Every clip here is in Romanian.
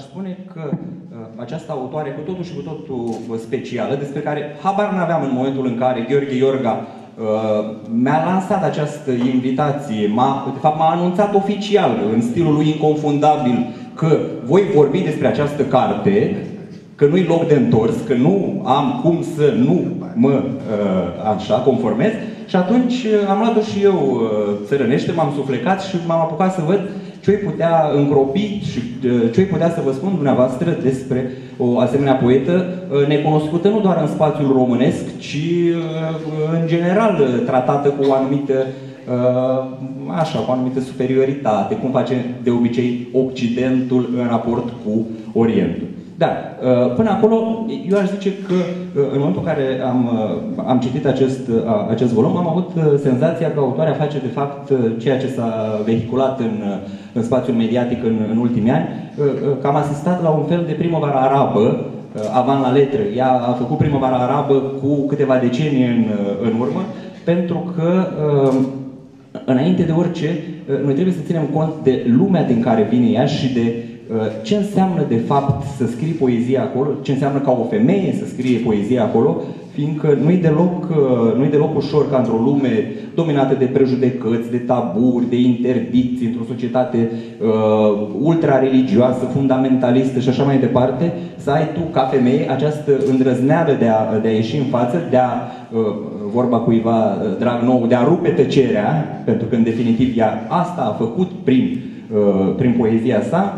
spune că această autoare cu totul și cu totul specială, despre care habar n-aveam în momentul în care Gheorghe Iorga mi-a lansat această invitație, de fapt m-a anunțat oficial, în stilul lui inconfundabil, că voi vorbi despre această carte, că nu-i loc de întors, că nu am cum să nu mă așa conformez. Și atunci am luat-o și eu țărănește, m-am suflecat și m-am apucat să văd ce-i putea încropi și ce-i putea să vă spun dumneavoastră despre o asemenea poetă necunoscută nu doar în spațiul românesc, ci în general tratată cu o anumită cu o anumită superioritate, cum face de obicei Occidentul în raport cu Orientul. Dar, până acolo, eu aș zice că în momentul în care am citit acest volum, am avut senzația că autoarea face, de fapt, ceea ce s-a vehiculat în spațiul mediatic în ultimii ani, că am asistat la un fel de primăvară arabă, avant la letră. Ea a făcut primăvara arabă cu câteva decenii în urmă, pentru că, înainte de orice, noi trebuie să ținem cont de lumea din care vine ea și de ce înseamnă de fapt să scrii poezia acolo, ce înseamnă ca o femeie să scrie poezia acolo, fiindcă nu-i deloc ușor ca într-o lume dominată de prejudecăți, de taburi, de interdicții, într-o societate ultra-religioasă, fundamentalistă și așa mai departe, să ai tu, ca femeie, această îndrăzneală de a ieși în față, de a, vorba cuiva drag nou, de a rupe tăcerea, pentru că în definitiv ea asta a făcut prin poezia sa.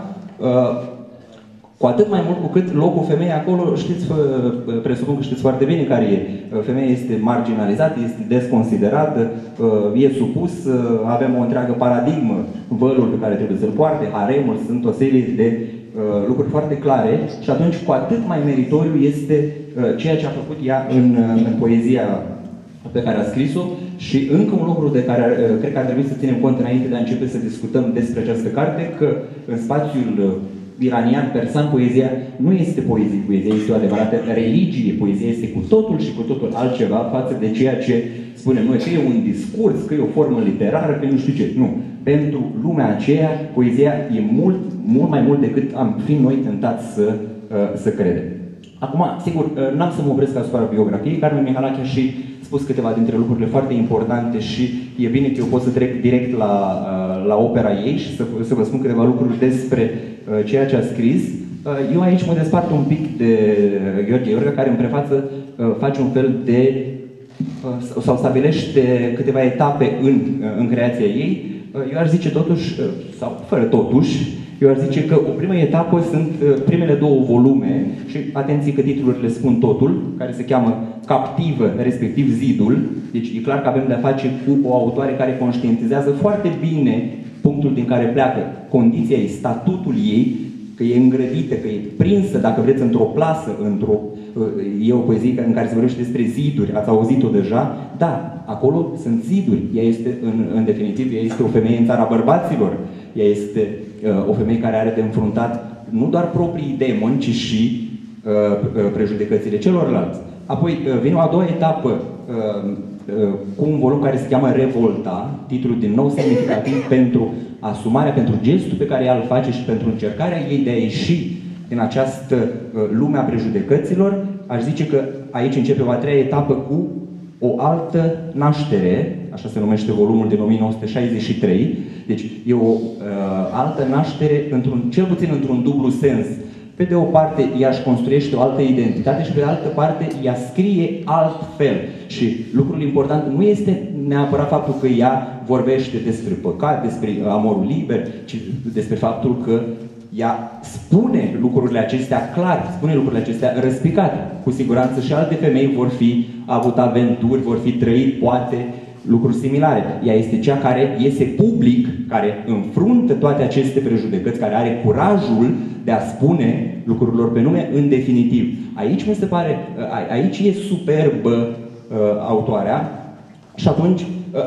Cu atât mai mult cu cât locul femeii acolo, știți, presupun că știți foarte bine care e. Femeia este marginalizată, este desconsiderată, e supusă, avem o întreagă paradigmă, vălul pe care trebuie să-l poarte, haremul, sunt o serie de lucruri foarte clare și atunci cu atât mai meritoriu este ceea ce a făcut ea în poezia pe care a scris-o. Și încă un lucru de care cred că ar trebui să ținem cont înainte de a începe să discutăm despre această carte, că în spațiul iranian, persan, poezia nu este poezie, poezia este o adevărată religie, poezia este cu totul și cu totul altceva față de ceea ce spunem noi, că e un discurs, că e o formă literară, că nu știu ce. Nu. Pentru lumea aceea, poezia e mult mai mult decât am fi noi tentați să credem. Acum, sigur, n-am să mă opresc asupra biografiei. Carmen Mihalache a și spus câteva dintre lucrurile foarte importante și e bine că eu pot să trec direct la opera ei și să vă spun câteva lucruri despre ceea ce a scris. Eu aici mă despart un pic de Gheorghe Iorga, care în prefață face un fel de sau stabilește câteva etape în creația ei. Eu aș zice totuși, sau fără totuși, eu aș zice că o primă etapă sunt primele două volume și atenție că titlurile spun totul, care se cheamă Captivă, respectiv Zidul. Deci e clar că avem de-a face cu o autoare care conștientizează foarte bine punctul din care pleacă, condiția ei, statutul ei, că e îngrădită, că e prinsă, dacă vreți, într-o plasă, e o poezie în care se vorbește despre ziduri, ați auzit-o deja? Da, acolo sunt ziduri. Ea este, în definitiv, ea este o femeie în țara bărbaților. Ea este o femeie care are de înfruntat nu doar proprii demoni, ci și prejudecățile celorlalți. Apoi vine o a doua etapă cu un volum care se cheamă Revolta, titlul din nou semnificativ pentru asumarea, pentru gestul pe care ea îl face și pentru încercarea ei de a ieși din această lume a prejudecăților. Aș zice că aici începe o a treia etapă cu o altă naștere, așa se numește volumul din 1963, deci e o altă naștere, cel puțin într-un dublu sens. Pe de o parte, ea își construiește o altă identitate și pe de altă parte, ea scrie altfel. Și lucrul important nu este neapărat faptul că ea vorbește despre păcat, despre amorul liber, ci despre faptul că ea spune lucrurile acestea clar, spune lucrurile acestea răspicate. Cu siguranță și alte femei vor fi avut aventuri, vor fi trăit, poate, lucruri similare. Ea este cea care iese public, care înfruntă toate aceste prejudecăți, care are curajul de a spune lucrurilor pe nume în definitiv. Aici mi se pare, aici e superbă autoarea și atunci,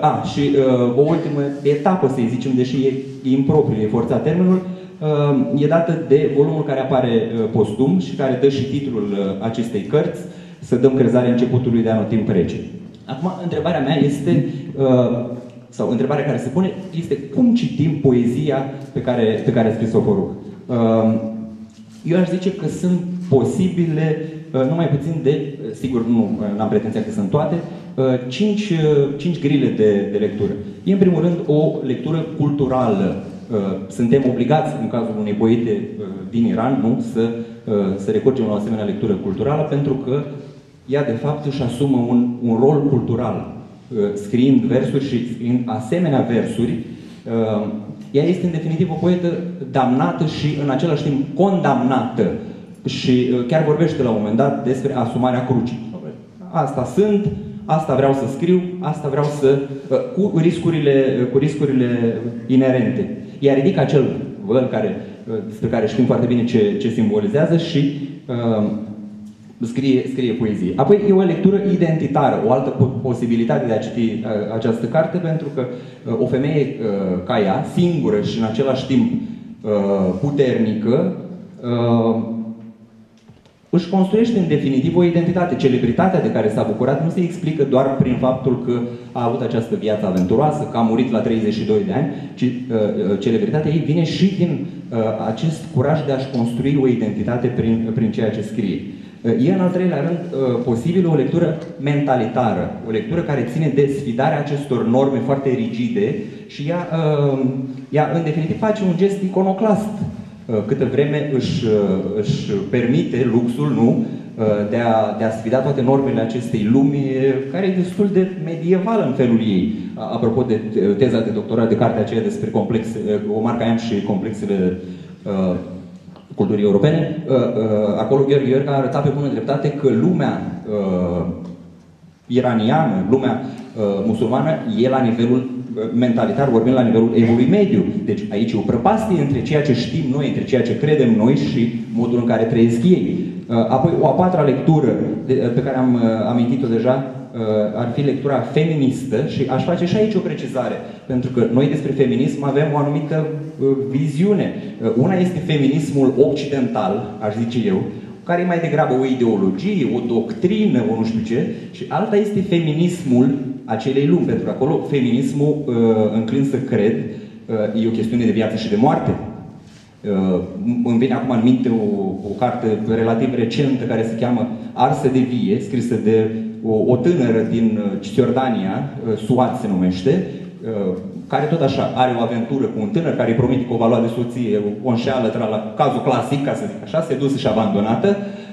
o ultimă etapă, să-i zicem, deși e impropriu, e forțat termenul, e dată de volumul care apare postum și care dă și titlul acestei cărți, Să dăm crezare începutului de anotimp rece. Acum, întrebarea mea este, sau întrebarea care se pune, este cum citim poezia pe care a scris-o Foruch. Eu aș zice că sunt posibile, nu mai puțin de, sigur nu am pretenția că sunt toate, 5 grile de lectură. E în primul rând o lectură culturală. Suntem obligați, în cazul unei poete din Iran, nu, să recurgem la o asemenea lectură culturală, pentru că ea, de fapt, își asumă un rol cultural. Scriind versuri și scriind asemenea versuri, ea este, în definitiv, o poetă damnată și, în același timp, condamnată. Și chiar vorbește, la un moment dat, despre asumarea crucii. Asta sunt, asta vreau să scriu, asta vreau să... cu riscurile inerente. Ea ridică acel văl despre care știm foarte bine ce simbolizează și scrie poezie. Apoi e o lectură identitară, o altă posibilitate de a citi această carte, pentru că o femeie ca ea, singură și în același timp puternică, își construiește în definitiv o identitate. Celebritatea de care s-a bucurat nu se explică doar prin faptul că a avut această viață aventuroasă, că a murit la 32 de ani, ci celebritatea ei vine și din acest curaj de a-și construi o identitate prin ceea ce scrie. E, în al treilea rând, posibil o lectură mentalitară, o lectură care ține de sfidarea acestor norme foarte rigide și ea în definitiv, face un gest iconoclast. Câtă vreme își permite luxul, nu, de a sfida toate normele acestei lumi, care e destul de medievală în felul ei. Apropo de teza de doctorat, de cartea aceea despre Omar Khayyam și complexele culturii europene, acolo Gheorghe Iorga a arătat pe bună dreptate că lumea iraniană, lumea musulmană, e la nivelul mentalitar, vorbim la nivelul evului mediu. Deci aici e o prăpastie între ceea ce știm noi, între ceea ce credem noi și modul în care trăiesc ei. Apoi, o a patra lectură pe care am amintit-o deja ar fi lectura feministă și aș face și aici o precizare, pentru că noi despre feminism avem o anumită viziune. Una este feminismul occidental, aș zice eu, care e mai degrabă o ideologie, o doctrină, o nu știu ce, și alta este feminismul acelei lumi, pentru că acolo feminismul, înclin să cred, e o chestiune de viață și de moarte. Îmi vine acum în minte o carte relativ recentă care se cheamă Arsă de vie, scrisă de o tânără din Cisjordania, Suat se numește, care tot așa are o aventură cu un tânăr care îi promite că o va lua de soție, o înșeală, la cazul clasic, ca să zic așa, sedusă și abandonată.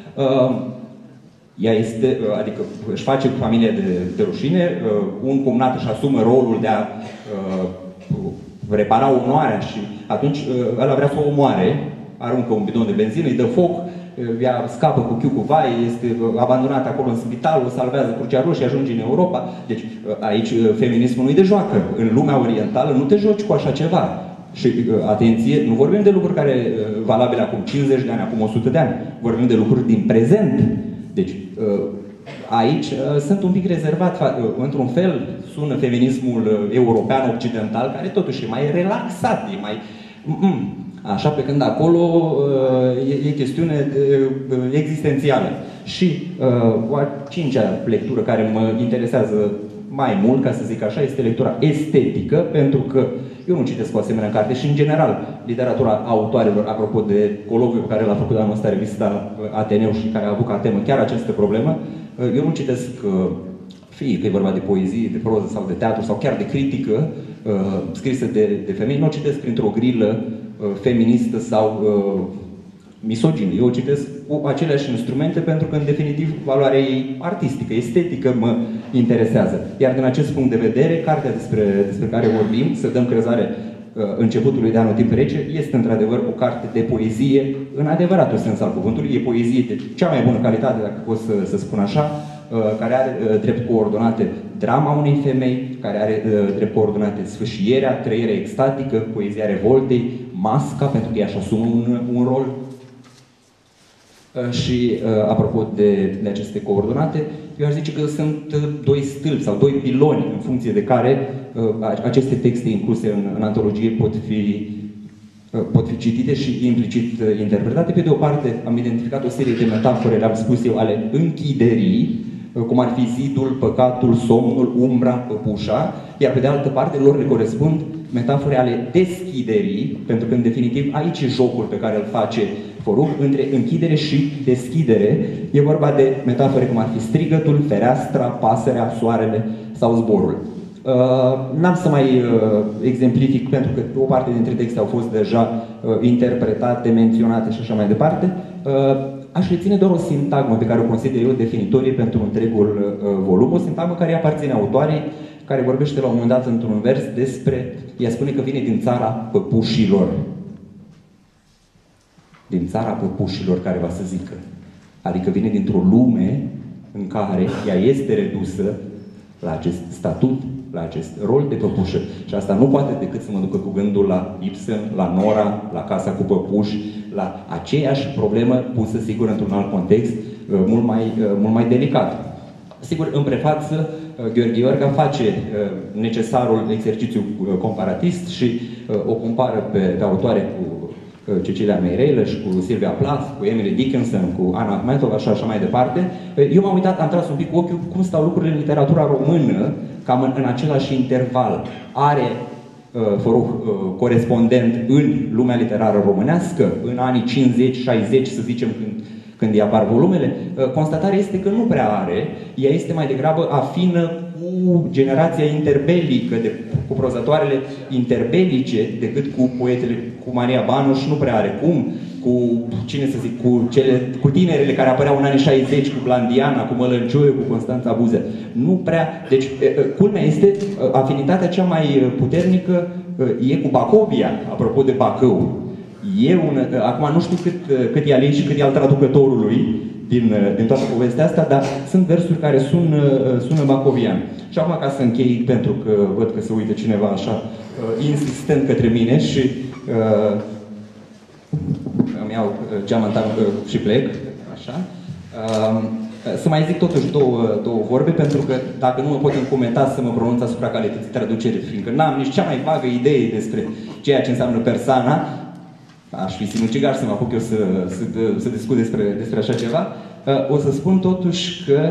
Ea este, adică își face familia de rușine, un cumnat își asumă rolul de a repara onoarea și atunci ăla vrea să o omoare, aruncă un bidon de benzină, îi dă foc, ea scapă cu chiu cu vai, este abandonată acolo în spital, o salvează Crucea Roșie, ajunge în Europa. Deci aici feminismul nu-i de joacă. În lumea orientală nu te joci cu așa ceva. Și, atenție, nu vorbim de lucruri care valabile acum 50 de ani, acum 100 de ani. Vorbim de lucruri din prezent. Deci, aici sunt un pic rezervat. Într-un fel, sună feminismul european, occidental, care totuși e mai relaxat, e mai... Așa, pe când acolo e chestiune existențială. Și o a cincea lectură care mă interesează mai mult, ca să zic așa, este lectura estetică, pentru că eu nu citesc o asemenea carte și, în general, literatura autoarelor, apropo de colocviul pe care l-a făcut anul ăsta revista Ateneu și care a avut ca temă chiar această problemă, eu nu citesc, fie că e vorba de poezie, de proză sau de teatru sau chiar de critică scrisă de femei, nu o citesc printr-o grilă feministă sau misogină. Eu o citesc cu aceleași instrumente pentru că, în definitiv, valoarea ei artistică, estetică mă interesează. Iar din acest punct de vedere, cartea despre care vorbim, Să dăm crezare începutului de anul timp rece, este într-adevăr o carte de poezie în adevăratul sens al cuvântului. E poezie de cea mai bună calitate, dacă pot să spun așa, care are drept coordonate drama unei femei, care are drept coordonate sfâșierea, trăirea extatică, poezia revoltei, masca, pentru că ea își asumă un rol. Și, apropo de aceste coordonate, eu aș zice că sunt doi stâlpi sau doi piloni în funcție de care aceste texte incluse în antologie pot fi citite și implicit interpretate. Pe de o parte, am identificat o serie de metafore, le-am spus eu, ale închiderii, cum ar fi zidul, păcatul, somnul, umbra, păpușa, iar pe de altă parte lor le corespund metafore ale deschiderii, pentru că, în definitiv, aici e jocul pe care îl face Foruh, între închidere și deschidere. E vorba de metafore cum ar fi strigătul, fereastra, pasărea, soarele sau zborul. N-am să mai exemplific, pentru că o parte dintre texte au fost deja interpretate, menționate și așa mai departe. Aș reține doar o sintagmă pe care o consider eu definitorie pentru întregul volum, o sintagmă care aparține autoarei, care vorbește la un moment dat într-un vers despre, ea spune că vine din țara păpușilor. Din țara păpușilor, care va să zică. Adică vine dintr-o lume în care ea este redusă la acest statut, la acest rol de păpușă. Și asta nu poate decât să mă ducă cu gândul la Ibsen, la Nora, la Casa cu păpuși, la aceeași problemă pusă, sigur, într-un alt context, mult mai delicat. Sigur, în prefață, Gheorghe Iorga face necesarul exercițiu comparatist și o compară pe autoare cu Cecilia Meirelles, cu Sylvia Plath, cu Emily Dickinson, cu Anna Akhmetova și așa mai departe. Eu m-am uitat, am tras un pic cu ochiul cum stau lucrurile în literatura română, cam în același interval. Are Foruh corespondent în lumea literară românească, în anii 50-60, să zicem, când îi apar volumele? Constatarea este că nu prea are. Ea este mai degrabă afină cu generația interbelică, cu prozatoarele interbelice, decât cu poetele, cu Maria Banoș, nu prea are cum. Cu, cine să zic, cu tinerele care apăreau în anii 60, cu Blandiana, cu Mălăncioiu, cu Constanța Buzea. Nu prea. Deci, culmea este, afinitatea cea mai puternică e cu Bacovia, apropo de Bacău. Acum nu știu cât e al ei și cât e al traducătorului din toată povestea asta, dar sunt versuri care sună bacovian. Și acum, ca să închei, pentru că văd că se uită cineva așa insistent către mine și îmi iau geamanta și plec, așa. Să mai zic totuși două vorbe, pentru că dacă nu mă pot încumeta să mă pronunț asupra calității traducerii, fiindcă n-am nici cea mai vagă idee despre ceea ce înseamnă persana. Aș fi sinucigaș să mă apuc eu să discut despre așa ceva. O să spun totuși că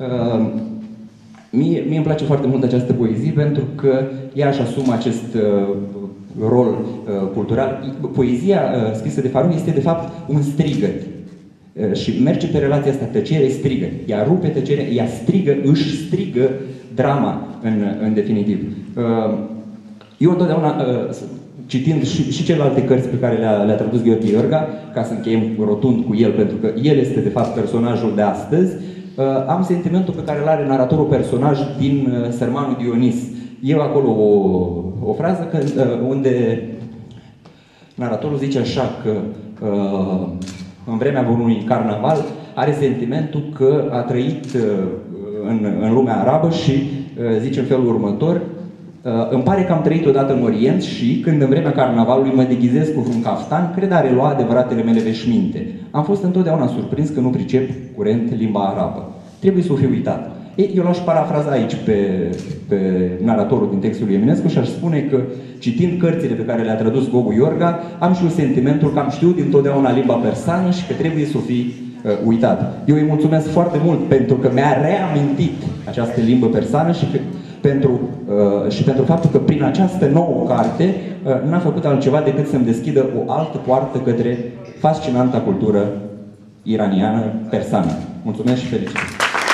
mie îmi place foarte mult această poezie, pentru că ea își asumă acest rol cultural. Poezia scrisă de Foruh este de fapt un strigăt. Și merge pe relația asta, tăcere-strigă. Ea rupe tăcerea, ea strigă, își strigă drama în definitiv. Eu întotdeauna, citind și celelalte cărți pe care le-a tradus Gheorghe Iorga, ca să încheiem rotund cu el, pentru că el este de fapt personajul de astăzi, am sentimentul pe care îl are naratorul personaj din Sărmanul Dionis. Eu acolo o frază unde naratorul zice așa că în vremea unui carnaval are sentimentul că a trăit în lumea arabă și zice în felul următor: îmi pare că am trăit odată în Orient și, când în vremea carnavalului mă deghizez cu vreun caftan, cred a relua adevăratele mele veșminte. Am fost întotdeauna surprins că nu pricep curent limba arabă. Trebuie să o fi uitat. Eu l-aș parafraza aici pe naratorul din textul lui Eminescu și aș spune că, citind cărțile pe care le-a tradus Gogu Iorga, am și eu sentimentul că am știut dintotdeauna limba persană și că trebuie să o fi uitat. Eu îi mulțumesc foarte mult pentru că mi-a reamintit această limbă persană și pentru faptul că prin această nouă carte n-a făcut altceva decât să-mi deschidă o altă poartă către fascinanta cultură iraniană, persană. Mulțumesc și felicitări!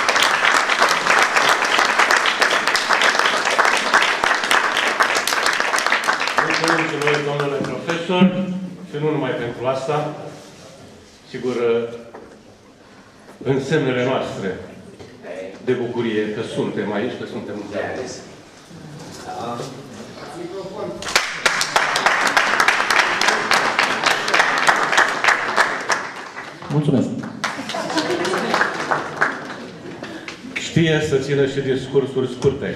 Mulțumim și noi, domnule profesor, și nu numai pentru asta, sigur, în semnele noastre de bucurie că suntem aici, că suntem împreună. Mulțumesc! Știe să țină și discursuri scurte.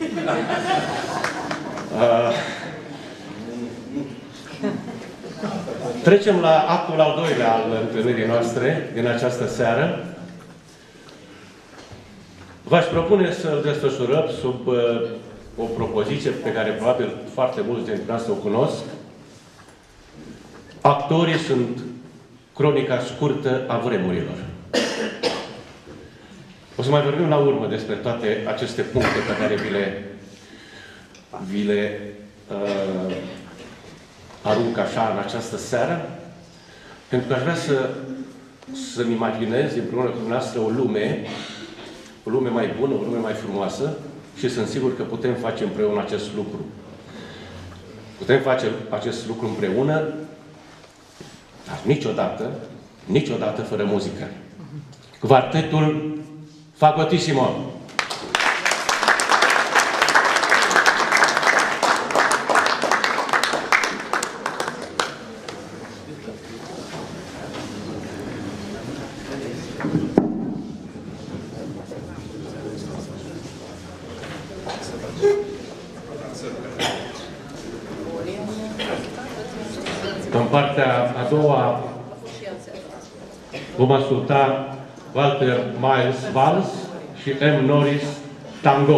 Trecem la actul al doilea al întâlnirii noastre din această seară. V-aș propune să-l desfășurăm sub o propoziție pe care probabil foarte mulți dintre noastre o cunosc. Actorii sunt cronica scurtă a vremurilor. O să mai vorbim la urmă despre toate aceste puncte pe care vi le arunc așa în această seară. Pentru că aș vrea să-mi imaginez împreună cu dumneavoastră o lume mai bună, o lume mai frumoasă și sunt sigur că putem face împreună acest lucru. Putem face acest lucru împreună, dar niciodată fără muzică. Quartetul Fagotissimo. În partea a doua vom asculta Walter Miles Vals și M. Norris Tango.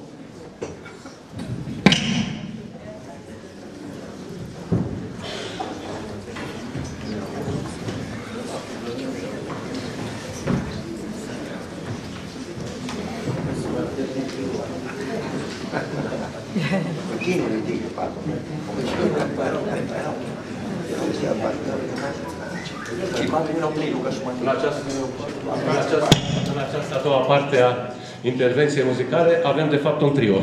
În această a doua parte a intervenției muzicale avem de fapt un trio.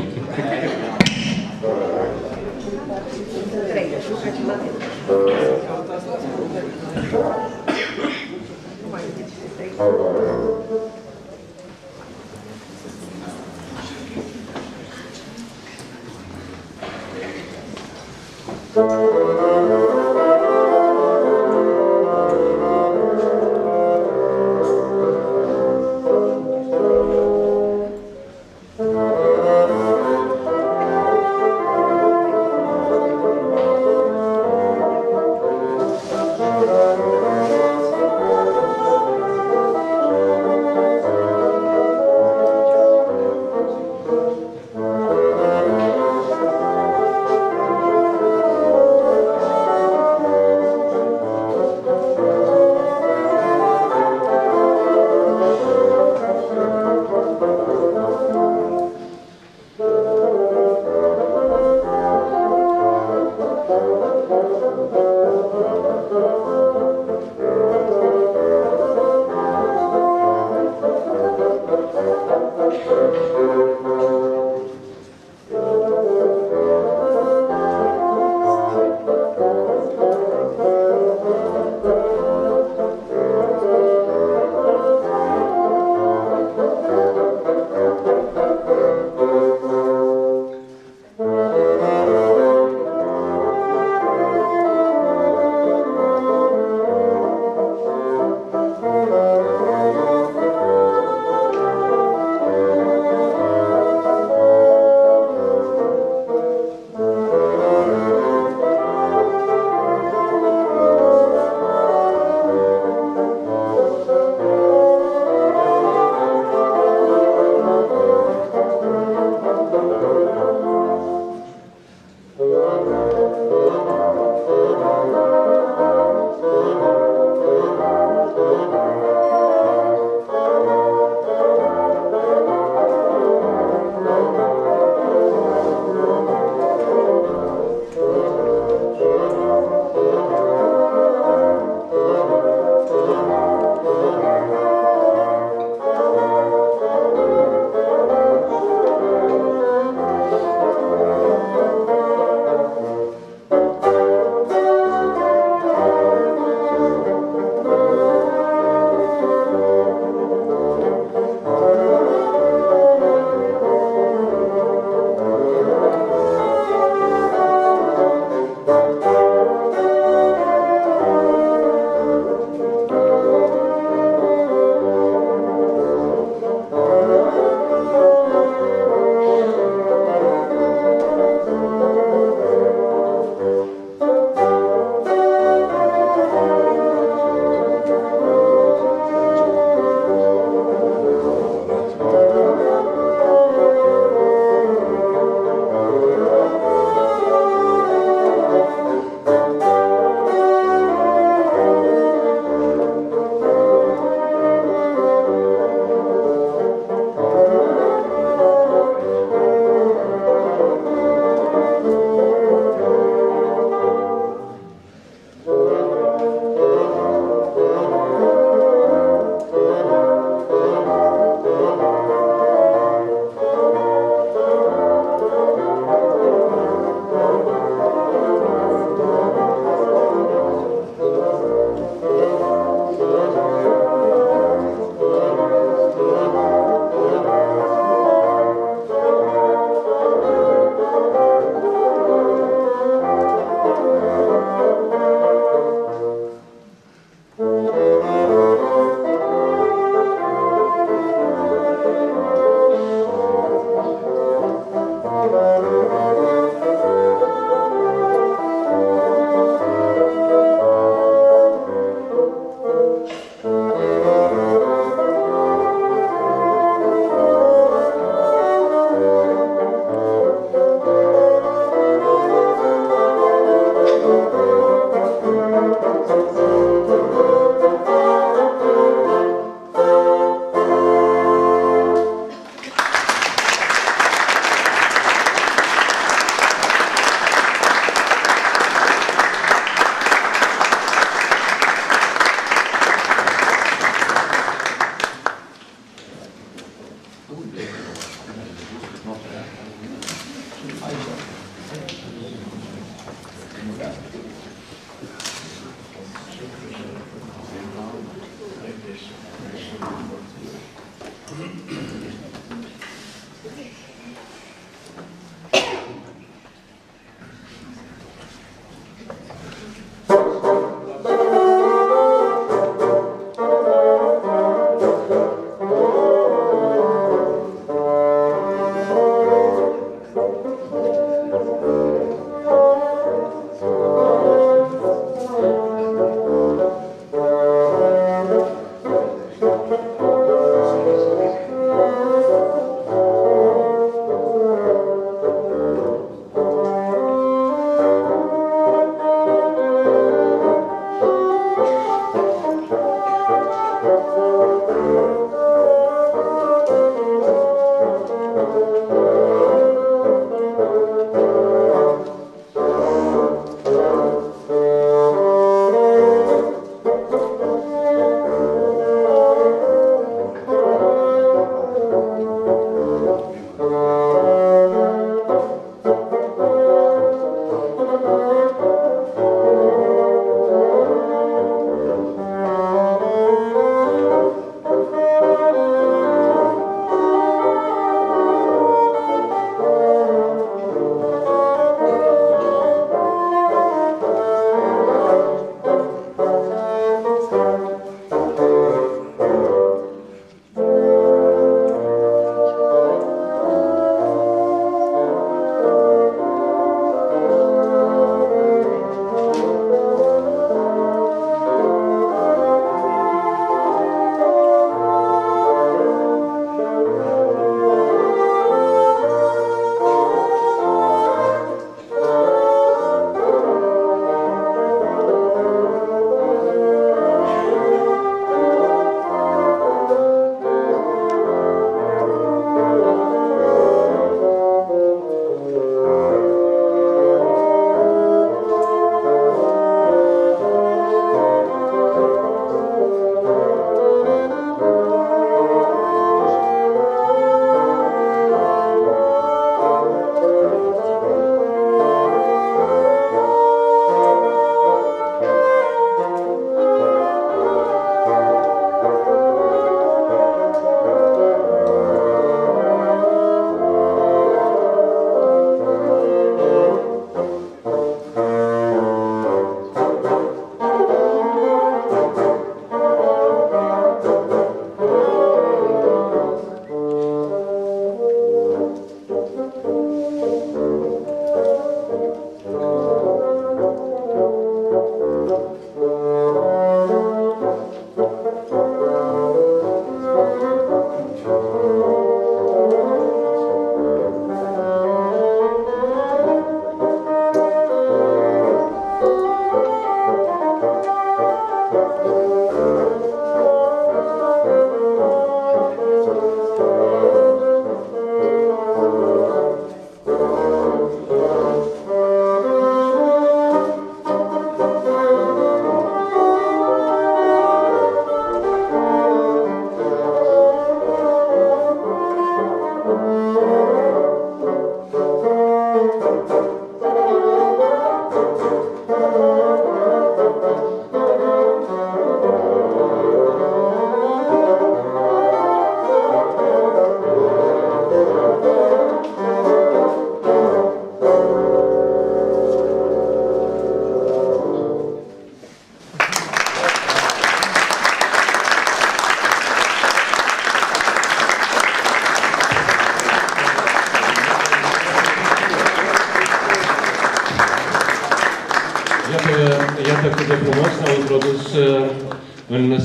cât de frumos s-au introdus în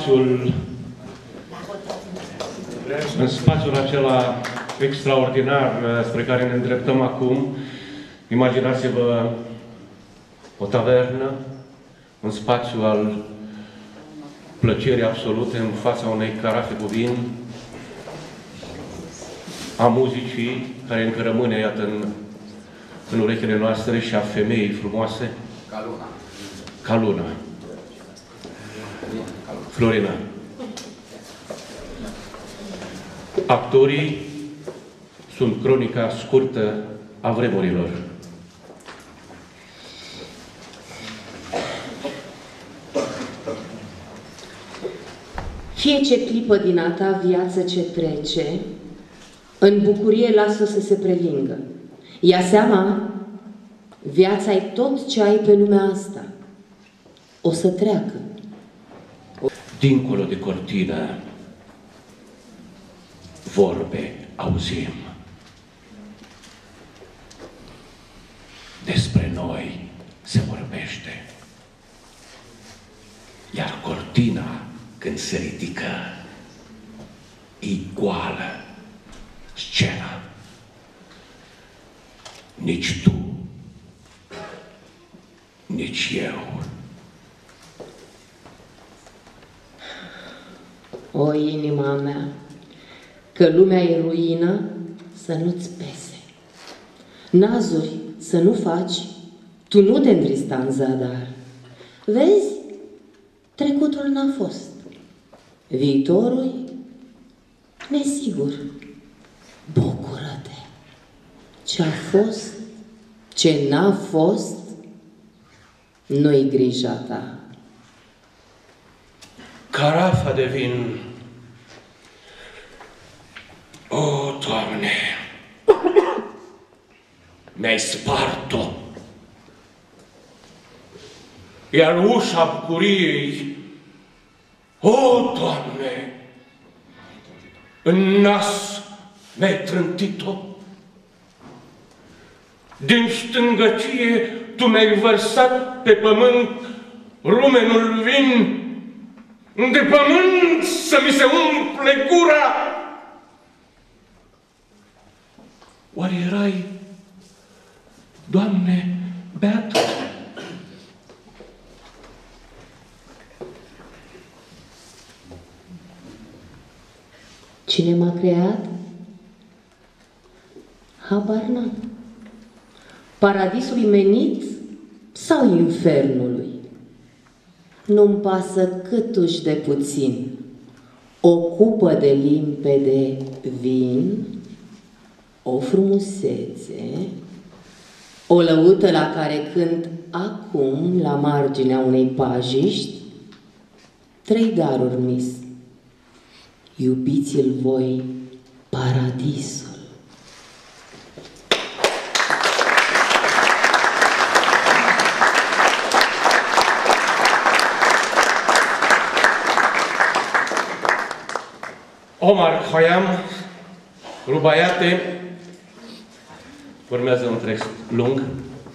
spațiul acela extraordinar spre care ne îndreptăm acum. Imaginați-vă o tavernă, un spațiu al plăcerii absolute în fața unei carafe cu vin, a muzicii care încă rămâne, iată, în urechile noastre și a femeii frumoase. Ca luna. Ca luna. Florina. Actorii sunt cronica scurtă a vremurilor. Fie ce clipă din a ta viață ce trece, în bucurie lasă să se prelingă. Ia seama, viața e tot ce ai pe lumea asta. O să treacă. Dincolo de cortină, vorbe auzim. Despre noi se vorbește. Iar cortina, când se ridică, e goală scena. Nici tu, nici eu. O, inima mea, că lumea e ruină, să nu-ți pese. Nazuri să nu faci, tu nu te întrista în zadar. Vezi, trecutul n-a fost. Viitorul nesigur. Bucură-te. Ce-a fost, ce n-a fost, nu-i grija ta. Carafa de vin. O, Doamne! Mi-ai spart-o. Iar ușa bucuriei, o, Doamne! În nas mi-ai trântit-o. Din stângăcie Tu mi-ai vărsat pe pământ rumenul vin, de pământ să mi se umple gura. Oare erai, Doamne, beată? Cine m-a creat? Habar n-am. Paradisului menit sau infernului? Nu-mi pasă câtuși de puțin. O cupă de limpede vin, o frumusețe, o lăută la care cânt acum la marginea unei pajiști, 3 daruri mis. Iubiți-l voi paradisul. Omar Khayyam, Rubaiate, urmează un text lung,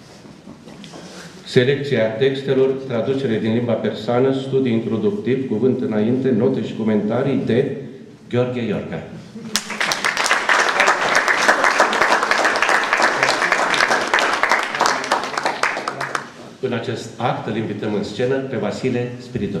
selecția textelor, traducere din limba persană, studii introductiv, cuvânt înainte, note și comentarii de Gheorghe Iorga. În acest act îl invităm în scenă pe Vasile Spiridon.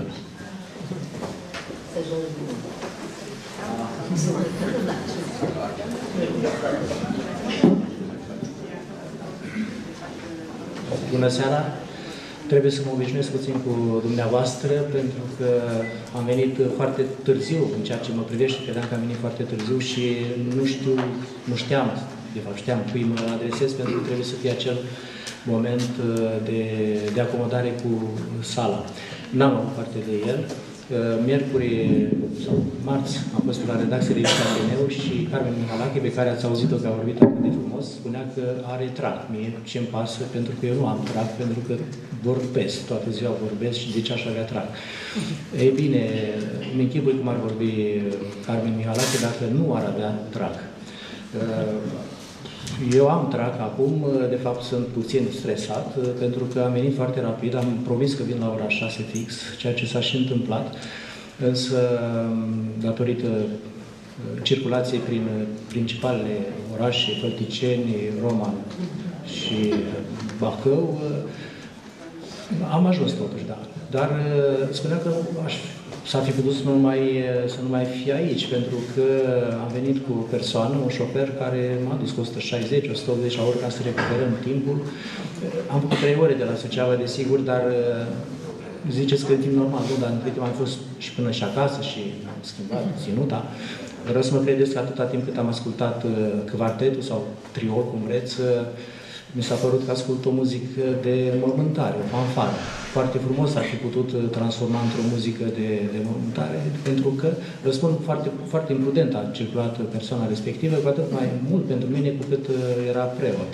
Bună seara! Trebuie să mă obișnuiesc puțin cu dumneavoastră, pentru că am venit foarte târziu în ceea ce mă privește. Credeam că am venit foarte târziu și știam, de fapt știam cui mă adresez, pentru că trebuie să fie acel moment de acomodare cu sala. N-am avut parte de el. Miercuri sau marți am fost la redacție de Istanbul și Carmen Mihalache, pe care ați auzit-o că a vorbit atât de frumos, spunea că are trac. Mie ce-mi pasă, pentru că eu nu am trac, pentru că vorbesc, toată ziua vorbesc și de ce aș avea trac. Ei bine, îmi închipui cum ar vorbi Carmen Mihalache dacă nu ar avea trac. Eu am trac acum, de fapt sunt puțin stresat, pentru că am venit foarte rapid, am promis că vin la ora 6 fix, ceea ce s-a și întâmplat, însă datorită circulației prin principalele orașe, Fălticeni, Roman și Bacău, am ajuns totuși, da. Dar spuneam că s-ar fi putut să nu mai fie aici, pentru că am venit cu o persoană, un șofer care m-a dus cu 160, 180 la oră ca să recuperăm timpul. Am făcut 3 ore de la Suceava, desigur, dar ziceți că în timp normal, nu, dar în timp am fost și până și acasă și am schimbat ținuta. Vreau să mă credeți că atâta timp cât am ascultat quartetul sau trio, cum vreți, mi s-a părut că ascult o muzică de mormântare, o fanfară. Foarte frumos ar fi putut transforma într-o muzică de mormântare, pentru că, vă spun, foarte, foarte imprudent a circulat persoana respectivă, cu atât mai mult pentru mine cu cât era preot.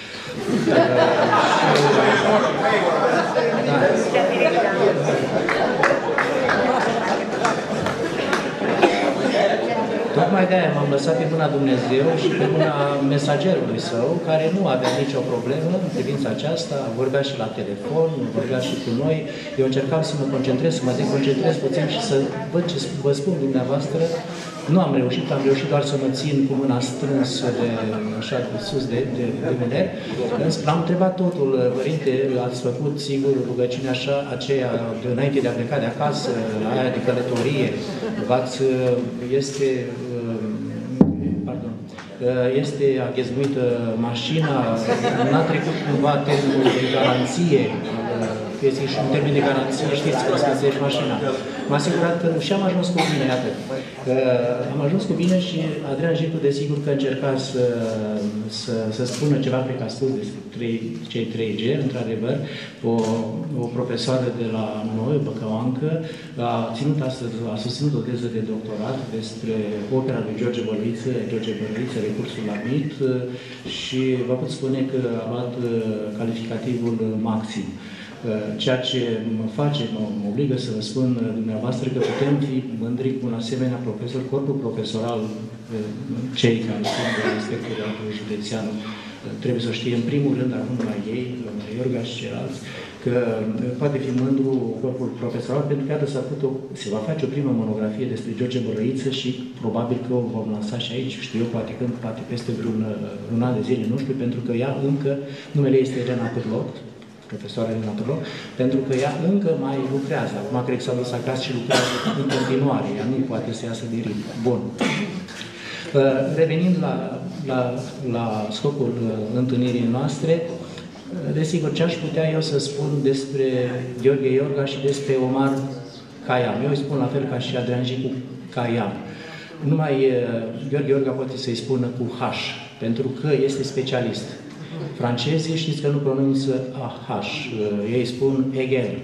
Tocmai de-aia m-am lăsat pe mâna Dumnezeu și pe mâna mesagerului său, care nu avea nicio problemă în privința aceasta, vorbea și la telefon, vorbea și cu noi. Eu încercam să mă concentrez, să mă deconcentrez puțin și să văd ce vă spun dumneavoastră. Nu am reușit doar să mă țin cu mâna strânsă așa de sus de miner. L-am întrebat totul, părinte, ați făcut sigur rugăciunea aceea înainte de a pleca de acasă, aia de călătorie, este agheznuită mașina, n-a trecut cumva termenul de garanție, că este și un termen de garanție, știți, că scăzești mașina. M-a asigurat că și am ajuns cu bine, iată. Am ajuns cu bine și Adrian Jicu, desigur că încerca să spună ceva, cred că a spus despre cei 3G, într-adevăr. O profesoară de la noi, Băcăoancă, a susținut o teză de doctorat despre opera lui George Bălăiță, Recursul la mit, și vă pot spune că a luat calificativul maxim. Ceea ce mă obligă să vă spun dumneavoastră că putem fi mândri cu un asemenea profesor, corpul profesoral, cei care sunt de inspectoratul județean, trebuie să știe în primul rând, dar nu numai ei, domnul Iorga și ceilalți, că poate fi mândru corpul profesoral, pentru că se va face o primă monografie despre George Bălăiță și probabil că o vom lansa și aici, știu eu, poate peste vreun an de zile, nu știu, pentru că ea încă, numele este Elena Pârloc, profesoara Elena Pârloc, pentru că ea încă mai lucrează. Acum cred că s-a dus acasă și lucrează în continuare, ea nu poate să iasă de ritm. Bun. Revenind la scopul întâlnirii noastre, desigur, ce aș putea eu să spun despre Gheorghe Iorga și despre Omar Khayyam. Eu îi spun la fel ca și Adrian Jicu Khayyam. Numai Gheorghe Iorga poate să-i spună cu H, pentru că este specialist. Francezii știți că nu pronunță H, ei spun Hegel.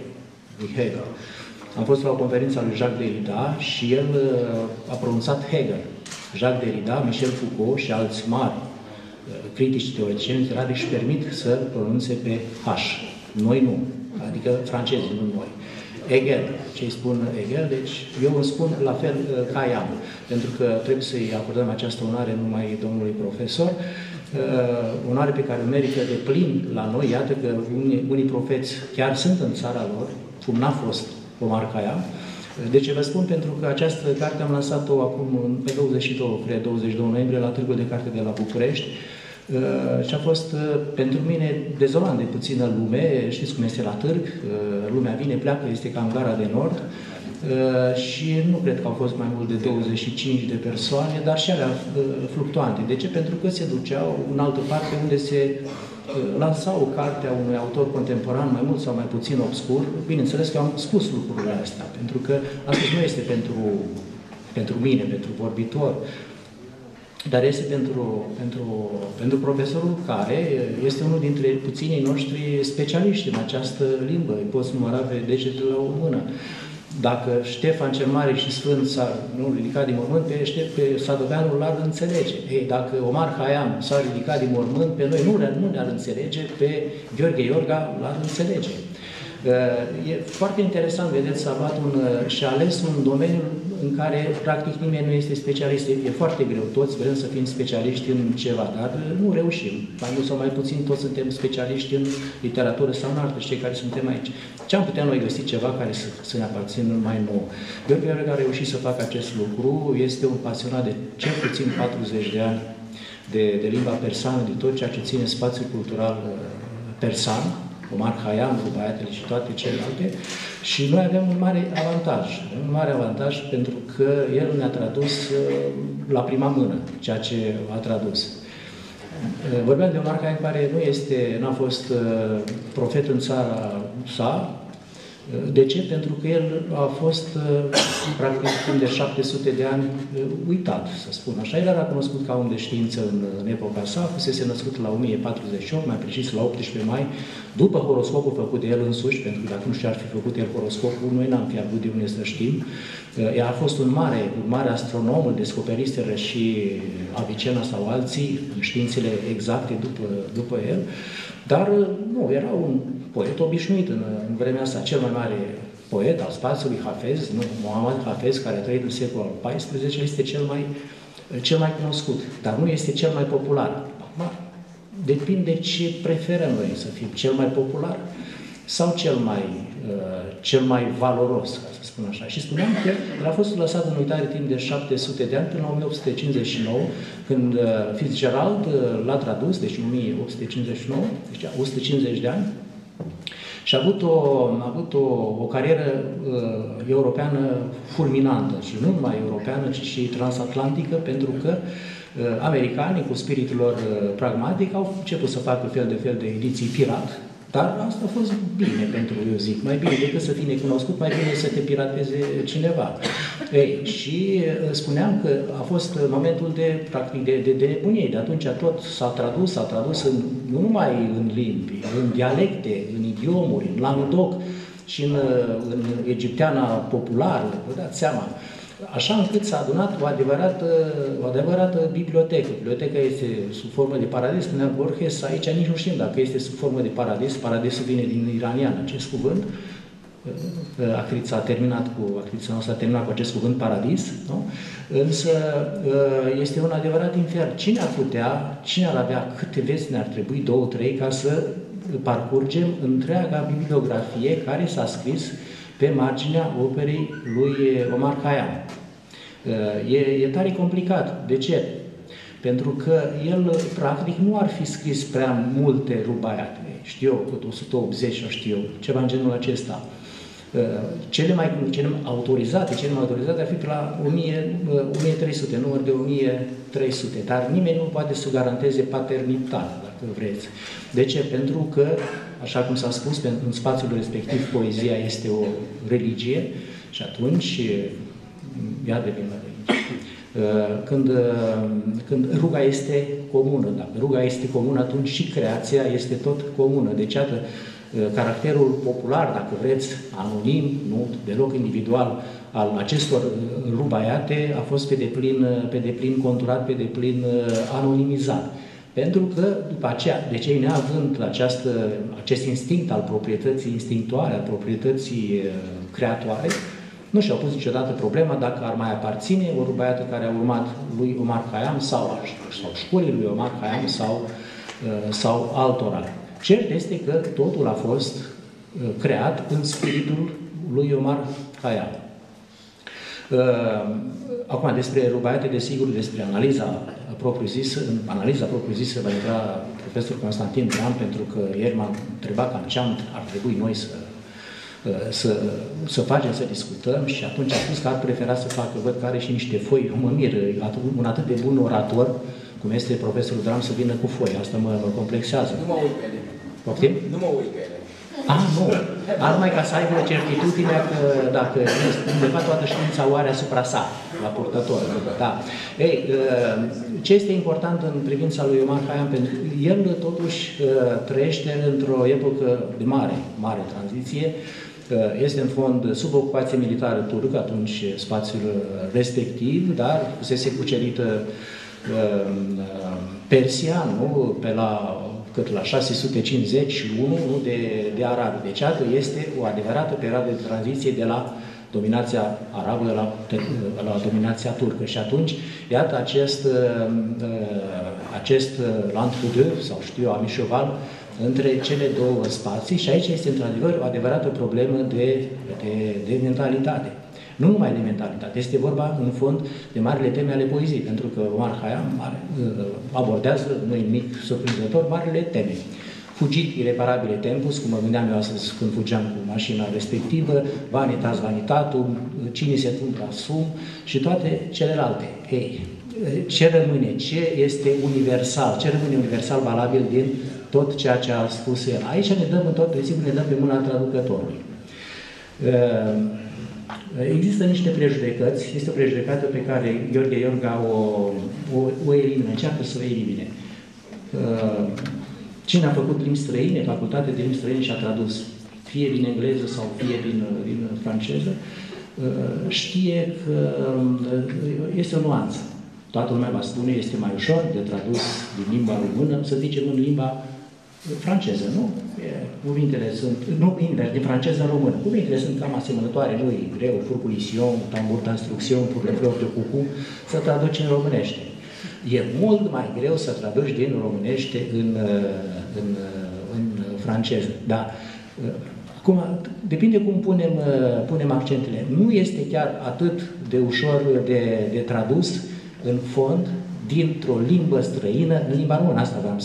Am fost la o conferință a lui Jacques Derrida și el a pronunțat Hegel. Jacques Derrida, Michel Foucault și alți mari critici teoreticieni literari își permit să pronunțe pe H. Noi nu, adică francezii, nu noi. Hegel, ce-i spun Hegel, deci eu îmi spun la fel Khayyam, pentru că trebuie să-i acordăm această onoare numai domnului profesor, onoare pe care o merită de plin la noi. Iată că unii profeți chiar sunt în țara lor, cum n-a fost Omar Khayyam. De ce vă spun? Pentru că această carte am lansat-o acum pe 22 noiembrie la Târgul de Carte de la București și a fost pentru mine dezolant de puțină lume. Știți cum este la târg, lumea vine, pleacă, este ca în Gara de Nord. Și nu cred că au fost mai mult de 25 de persoane, dar și alea fluctuante. De ce? Pentru că se duceau în altă parte unde se lansa o carte a unui autor contemporan, mai mult sau mai puțin obscur. Bineînțeles că am spus lucrurile astea, pentru că astăzi nu este pentru mine, pentru vorbitor, dar este pentru profesorul care este unul dintre puținii noștri specialiști în această limbă. Îi poți număra pe degetele la o mână. Dacă Ștefan cel Mare și Sfânt s-ar ridica din mormânt, pe Sadoveanu l-ar înțelege. Ei, dacă Omar Khayyam s-ar ridica din mormânt, pe noi nu ne-ar înțelege, pe Gheorghe Iorga l-ar înțelege. E foarte interesant, vedeți, s-a luat și a ales un domeniu în care practic nimeni nu este specialist. E foarte greu, toți vrem să fim specialiști în ceva, dar nu reușim. Mai mult sau mai puțin toți suntem specialiști în literatură sau în artă, cei care suntem aici. Ce am putea noi găsi ceva care să ne aparțină numai nouă? Gheorghe Verga a reușit să facă acest lucru, este un pasionat de cel puțin 40 de ani de limba persană, de tot ceea ce ține spațiul cultural persan, Omar Khayyam, Rubaiatele și toate celelalte, și noi avem un mare avantaj pentru că el ne-a tradus la prima mână ceea ce a tradus. Vorbeam de Omar Khayyam care n-a fost profet în țara sa. De ce? Pentru că el a fost, practic, timp de 700 de ani uitat, să spun așa. El era cunoscut ca om de știință în epoca sa, fusese născut la 1048, mai precis la 18 mai, după horoscopul făcut de el însuși, pentru că dacă nu știu ar fi făcut el horoscopul, noi n-am fi avut de unde să știm. El a fost un mare astronom, îl descoperiseră și Avicena sau alții, în științele exacte după el, dar nu, era un poet obișnuit în vremea asta, cel mai mare poet al spațiului, Hafez, Mohammad Hafez, care a trăit în secolul al XIV, este cel mai cunoscut, dar nu este cel mai popular. Acum, depinde ce preferăm noi, să fim cel mai popular sau cel mai valoros, ca să spun așa. Și spuneam că el a fost lăsat în uitare timp de 700 de ani, până la 1859, când Fitzgerald l-a tradus, deci în 1859, deci 150 de ani, și a avut o carieră europeană fulminantă, și nu numai europeană, ci și transatlantică, pentru că americanii, cu spiritul lor pragmatic, au început să facă fel de ediții pirat, dar asta a fost bine pentru, eu zic, mai bine decât să fii necunoscut, mai bine să te pirateze cineva. Ei, și spuneam că a fost momentul practic de nebunie. De atunci tot s-a tradus nu numai în limbi, în dialecte, în idiomuri, în languedoc și în egipteana populară, vă dați seama. Așa încât s-a adunat o adevărată bibliotecă. Biblioteca este sub formă de paradis, spunea Borges, aici nici nu știm dacă este sub formă de paradis. Paradisul vine din iranian, acest cuvânt. Actrița noastră a terminat cu acest cuvânt paradis, nu? Însă este un adevărat infern. Cine ar avea, câte vieți ne-ar trebui, 2-3, ca să parcurgem întreaga bibliografie care s-a scris pe marginea operei lui Omar Khayyam. E tare complicat. De ce? Pentru că el, practic, nu ar fi scris prea multe rubaiate. Știu eu, cât 180, știu eu, ceva în genul acesta. Cele mai autorizate ar fi pe la 1300, număr de 1300, dar nimeni nu poate să garanteze paternitate, dacă vreți. De ce? Pentru că, așa cum s-a spus, în spațiul respectiv poezia este o religie și atunci, iar revin la religie, când ruga este comună, dacă ruga este comună, atunci și creația este tot comună. Deci, iată, caracterul popular, dacă vreți, anonim, nu deloc individual, al acestor rubaiate a fost pe deplin conturat, pe deplin anonimizat. Pentru că, după aceea, deci ei neavând acest instinct al proprietății instinctuale, al proprietății creatoare, nu și-au pus niciodată problema dacă ar mai aparține o rubaiată care a urmat lui Omar Khayyam sau școlii lui Omar Khayyam sau altora. Cert este că totul a fost creat în spiritul lui Omar Khayyam. Acum, despre rubaiate, desigur, despre analiza propriu-zisă, în analiza propriu-zisă va intra profesorul Constantin Bram, pentru că ieri m-a întrebat cam ce ar trebui noi să facem, să discutăm, și atunci a spus că ar prefera să facă, văd că are și niște foi, mă mir, un atât de bun orator, cum este profesorul Dram, să vină cu foi. Asta mă complexează. Nu mă uit pe ele. Poftim? Nu mă uit pe ele. Nu. Numai ca să aibă certitudinea că dacă undeva toată știința o are asupra sa, la purtător. Da. Ei, ce este important în privința lui Omar Khayyam? Pentru că el totuși trăiește într-o epocă de mare tranziție. Este în fond sub ocupație militară turcă, atunci spațiul respectiv, dar fusese cucerită Persia, nu? Pe la 651 de arabi. Deci, este o adevărată perioadă de tranziție dominația arabă la dominația turcă. Și atunci, iată acest l'entre-deux, sau știu eu, amișoval, între cele două spații, și aici este într-adevăr o adevărată problemă de mentalitate. Nu numai de mentalitate, este vorba în fond de marile teme ale poeziei, pentru că Omar Khayyam abordează, nu e nimic surprinzător, marile teme. Fugit ireparabile tempus, cum mă gândeam eu astăzi când fugeam cu mașina respectivă, vanitas vanitatum, cine se întâmplă sum și toate celelalte. Ei, ce rămâne? Ce este universal? Ce rămâne universal valabil din tot ceea ce a spus el? Aici ne dăm în tot principiul, ne dăm pe mâna traducătorului. Există niște prejudecăți, este o prejudecată pe care Gheorghe Iorga o elimină, încearcă să o elimine. Cine a făcut limbi străine, facultate de limbi străine și a tradus, fie din engleză sau fie din franceză, știe că este o nuanță. Toată lumea va spune, este mai ușor de tradus din limba română, să zicem în limba franceză, nu? Cuvintele sunt, nu invers, din franceză în română. Cuvintele sunt cam asemănătoare, nu e greu, furcul ision, tambour d'instruction, pour le fleur de cucou, să traduci în românește. E mult mai greu să traduci din românește în franceză. Da. Acum, depinde cum punem accentele. Nu este chiar atât de ușor de tradus în fond dintr-o limbă străină în limba română. Asta vreau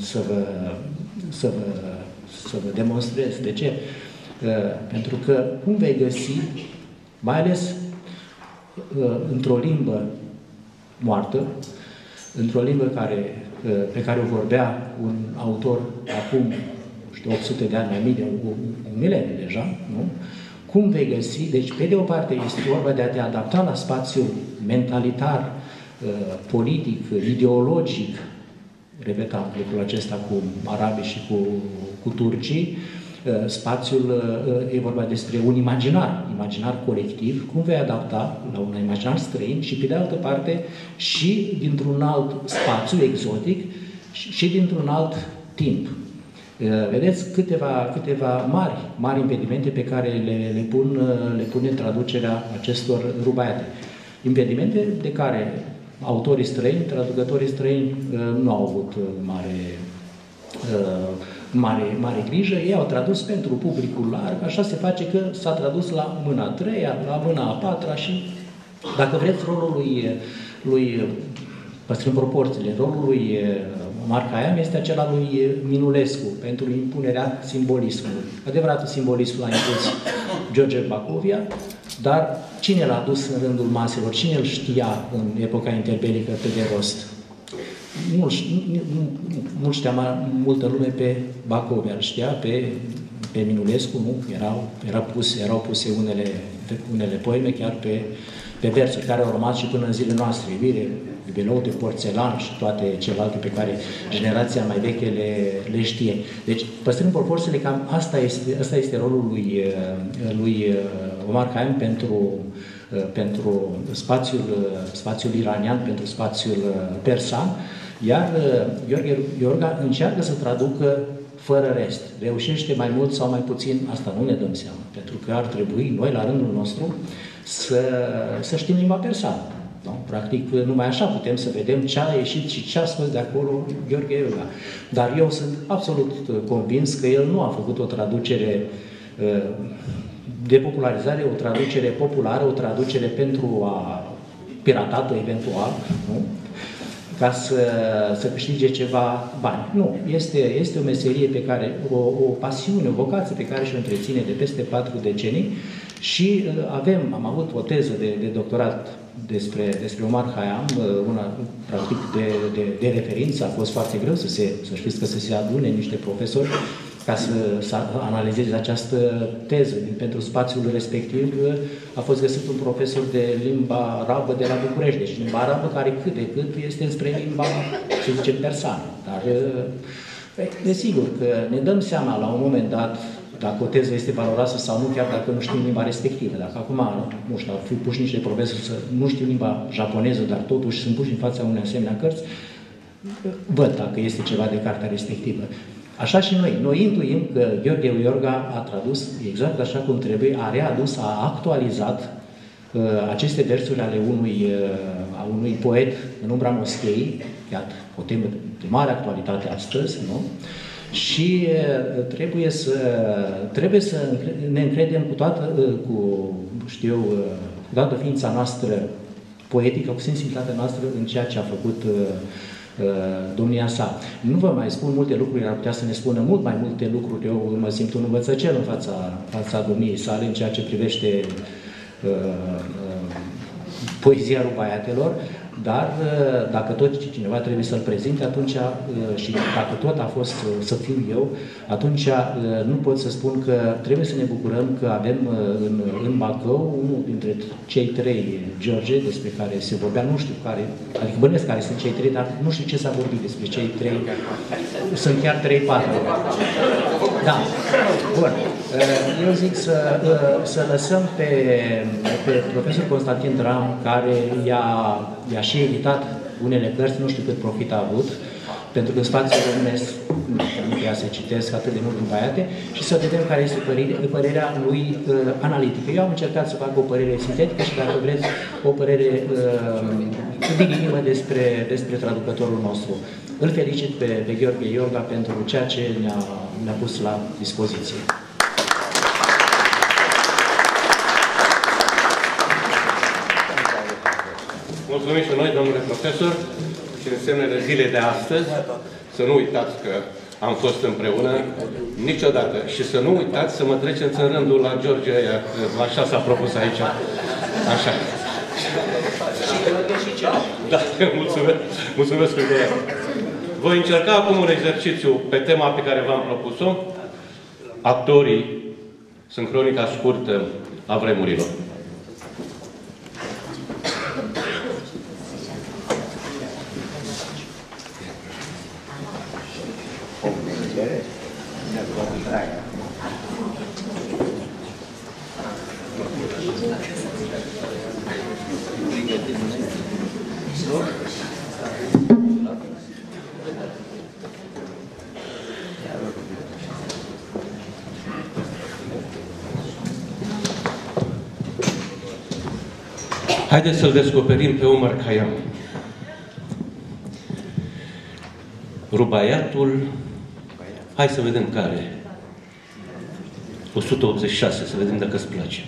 să vă demonstrez. De ce? Pentru că cum vei găsi, mai ales într-o limbă moartă, într-o limbă pe care o vorbea un autor acum, 800 de ani, mai mii de un mileniu deja, nu? Cum vei găsi? Deci, pe de o parte, este vorba de a te adapta la spațiul mentalitar, politic, ideologic, repetam lucrul acesta cu arabii și cu turcii, spațiul, e vorba despre un imaginar colectiv, cum vei adapta la un imaginar străin și, pe de altă parte, și dintr-un alt spațiu exotic și dintr-un alt timp. Vedeți câteva mari impedimente pe care le pune traducerea acestor rubaiate. Impedimente de care autorii străini, traducătorii străini nu au avut mare grijă. Ei au tradus pentru publicul larg, așa se face că s-a tradus la mâna a treia, la mâna a patra și, dacă vreți, rolul lui păstrând proporțiile, rolul lui Omar Khayyam este acela lui Minulescu pentru impunerea simbolismului. Adevăratul simbolism l-a impus George Bacovia, dar cine l-a dus în rândul maselor? Cine îl știa în epoca interbelică pe de rost? Nu știa multă lume pe Bacovia, îl știa pe Minulescu, nu? Erau puse unele poeme chiar pe versuri, care au rămas și până în zilele noastre, iubire, Belou de porțelan și toate celelalte pe care generația mai veche le știe. Deci, păstrând proporțiile, cam asta este rolul lui Omar Khayyam pentru spațiul iranian, pentru spațiul persan, iar Gheorghe Iorga încearcă să traducă fără rest. Reușește mai mult sau mai puțin, asta nu ne dăm seama, pentru că ar trebui noi, la rândul nostru, să știm limba persană. No? Practic, numai așa putem să vedem ce a ieșit și ce a spus de acolo Gheorghe Iorga. Dar eu sunt absolut convins că el nu a făcut o traducere de popularizare, o traducere populară, o traducere pentru a piratată eventual, nu? Ca să câștige ceva bani. Nu, este o meserie pe care, o pasiune, o vocație pe care și-o întreține de peste 4 decenii și am avut o teză de doctorat despre Omar Khayyam, una practic de referință. A fost foarte greu să știți că să se adune niște profesori ca să analizeze această teză. Pentru spațiul respectiv a fost găsit un profesor de limba arabă de la București, deci limba arabă care cât de cât este spre limba, să zicem, persană. Dar desigur că ne dăm seama la un moment dat dacă o teză este valoroasă sau nu, chiar dacă nu știm limba respectivă. Dacă acum, nu știu, ar fi puși niște profesori să nu știu limba japoneză, dar totuși sunt puși în fața unei asemenea cărți, văd dacă este ceva de cartea respectivă. Așa și noi. Noi intuim că Gheorghe Iorga a tradus exact așa cum trebuie, a readus, a actualizat aceste versuri ale unui poet în umbra moscheii, chiar o temă de mare actualitate astăzi, nu? Și trebuie să ne încredem cu toată ființa noastră poetică, cu sensibilitatea noastră în ceea ce a făcut domnia sa. Nu vă mai spun multe lucruri, ar putea să ne spună mult mai multe lucruri. Eu mă simt un învățăcel în fața domniei sale în ceea ce privește poezia Rubaiatelor, dar dacă tot cineva trebuie să-l prezinte, atunci, și dacă tot a fost să fiu eu, atunci nu pot să spun că trebuie să ne bucurăm că avem în Bacău unul dintre cei trei George despre care se vorbea, nu știu care, adică bănesc care sunt cei trei, dar nu știu ce s-a vorbit despre cei trei, sunt chiar 3-4. Da, bun. Eu zic să lăsăm pe profesor Constantin Dram, care i-a și editat unele cărți, nu știu cât profit a avut, pentru că în spațiul românesc nu prea se citesc atât de mult în Baiate, și să vedem care este părerea lui analitică. Eu am încercat să fac o părere sintetică și, dacă vreți, o părere din inimă despre traducătorul nostru. Îl felicit pe Gheorghe Iorga pentru ceea ce ne-a pus la dispoziție. Mulțumim și noi, domnule profesor, și în semnele zilei de astăzi, să nu uitați că am fost împreună niciodată și să nu uitați să mă treceți în rândul la George, așa s-a propus aici. Așa. Da, mulțumesc că voi încerca acum un exercițiu pe tema pe care v-am propus-o. Actorii sunt cronica scurtă a vremurilor. Haideți să-l descoperim pe Omar Khayyam. Rubaiatul, hai să vedem care. 186, să vedem dacă îți place.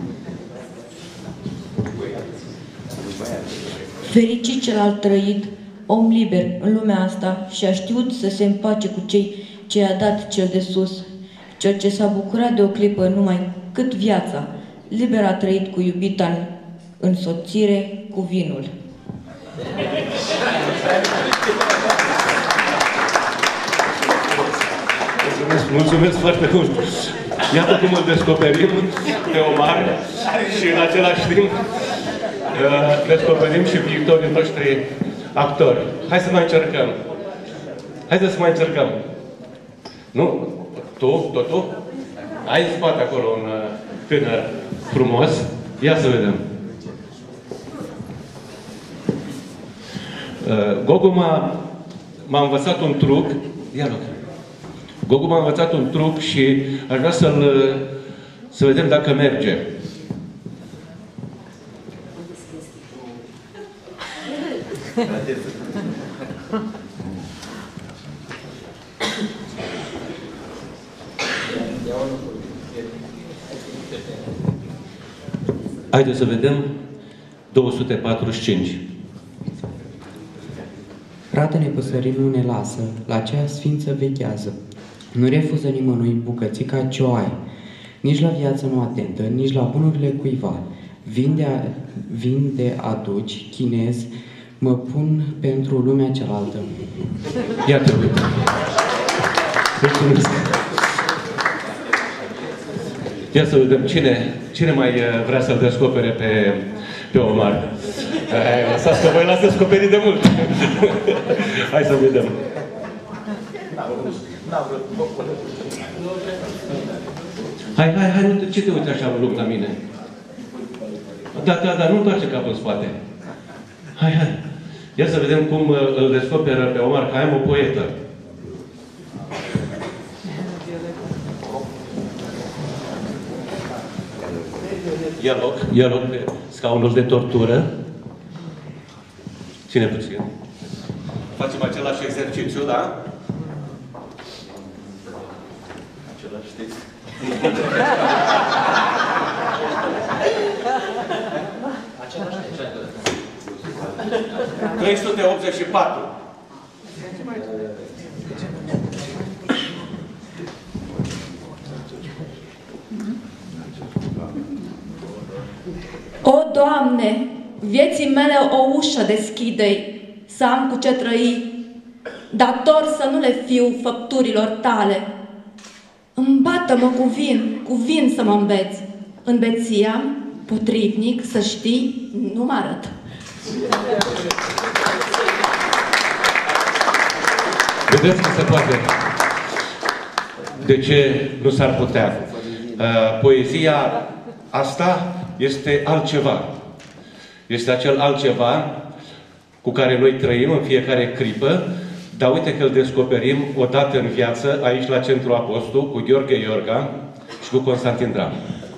Fericit cel al trăit, om liber în lumea asta, și a știut să se împace cu cei ce i-a dat cel de sus, cel ce s-a bucurat de o clipă numai cât viața, liber a trăit cu iubita în însoțire cu vinul. Mulțumesc foarte mult! Iată cum îl descoperim pe Omar și în același timp descoperim și viitorii noștri actori. Hai să mai încercăm. Haideți să mai încercăm. Nu? Tu? Ai în spate acolo un tânăr frumos. Ia să vedem. Gogu m-a învățat un truc. Ia loc. Gogu m-a învățat un truc și aș vrea să vedem dacă merge. Haideți să vedem 245. Rată nepăsărit nu ne lasă, la cea sfință vechează. Nu refuză nimănui bucățica ce o ai, nici la viață nu atentă, nici la bunurile cuiva. Vin de aduci, chinez, mă pun pentru lumea cealaltă. Iată, uite. Mulțumesc. Ia să vedem cine mai vrea să-l descopere pe Omar. Lăsați că voi l-ați descoperit de mult. Hai să vedem. Hai, ce te uiți așa lung la mine? Da, nu întoarce capul în spate. Hai. Ia să vedem cum îl descoperă pe Omar Khayyam, o poetă. Ia loc pe scaunul de tortură. Ține puțin. Facem același exercițiu, da? Același, știți? 384. O, Doamne, vieții mele o ușă deschide-i, să am cu ce trăi, dator să nu le fiu făpturilor tale. Îmbată-mă cu vin să mă îmbeți, în beția, potrivnic, să știi, nu mă arăt. Vedeți că se poate. De ce nu s-ar putea? Poezia asta este altceva. Este acel altceva cu care noi trăim în fiecare clipă, dar uite că îl descoperim odată în viață, aici la Centrul Apostol, cu Gheorghe Iorga și cu Constantin Dragu.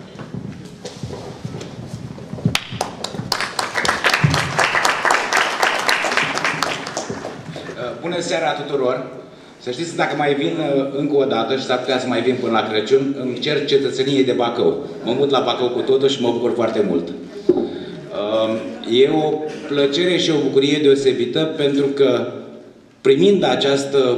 Bună seara tuturor! Să știți, dacă mai vin încă o dată și s-ar putea să mai vin până la Crăciun, îmi cer cetățenie de Bacău. Mă mut la Bacău cu totul și mă bucur foarte mult. E o plăcere și o bucurie deosebită pentru că primind această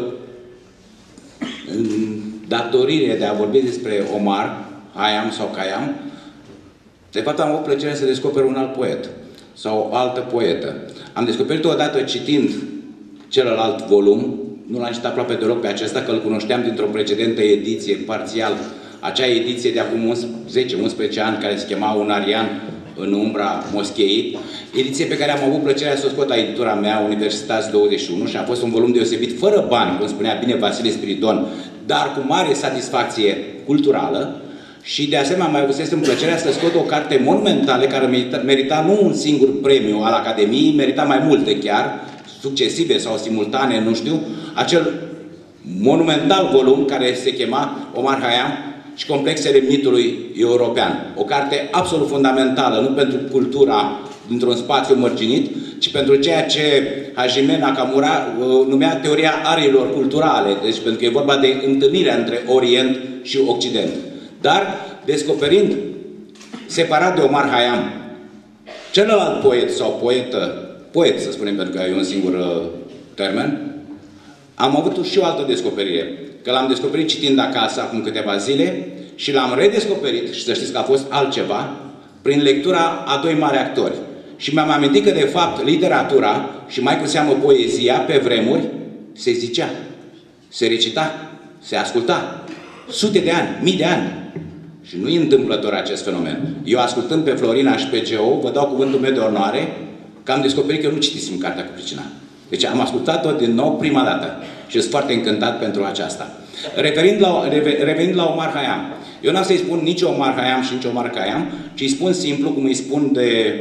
datorire de a vorbi despre Omar Khayyam sau Khayyam, de fapt am avut plăcerea să descoper un alt poet sau o altă poetă. Am descoperit-o odată citind celălalt volum, nu l-am citit aproape deloc pe acesta, că îl cunoșteam dintr-o precedentă ediție, parțial, acea ediție de acum 10-11 ani, care se chema Un arian în umbra moscheii, ediție pe care am avut plăcerea să o scot la editura mea, Universitas 21, și a fost un volum deosebit, fără bani, cum spunea bine Vasile Spiridon, dar cu mare satisfacție culturală. Și de asemenea mai avusesem plăcerea să scot o carte monumentală care merita nu un singur premiu al Academiei, merita mai multe chiar, succesive sau simultane, nu știu, acel monumental volum care se chema Omar Khayyam și complexele mitului european. O carte absolut fundamentală, nu pentru cultura dintr-un spațiu mărginit, ci pentru ceea ce Hajime Nakamura numea teoria ariilor culturale, deci pentru că e vorba de întâlnirea între Orient și Occident. Dar, descoperind, separat de Omar Khayyam, celălalt poet sau poetă, poet să spunem, pentru că e un singur termen, am avut și o altă descoperire. Că l-am descoperit citind acasă acum câteva zile și l-am redescoperit, și să știți că a fost altceva, prin lectura a doi mari actori. Și mi-am amintit că, de fapt, literatura și mai cu seamă poezia, pe vremuri, se zicea, se recita, se asculta. Sute de ani, mii de ani. Și nu e întâmplător acest fenomen. Eu, ascultând pe Florina și pe Geo, vă dau cuvântul meu de onoare că am descoperit că eu nu citisem cartea cu pricina. Deci am ascultat-o din nou prima dată și sunt foarte încântat pentru aceasta. Revenind la Omar Khayyam, eu n-am să-i spun nici Omar Khayyam și nici Omar Khayyam, ci îi spun simplu, cum îi spun de